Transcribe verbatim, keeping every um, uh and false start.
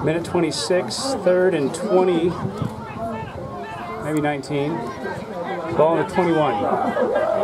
Minute twenty-six, third and twenty, maybe nineteen. Ball in the twenty-one.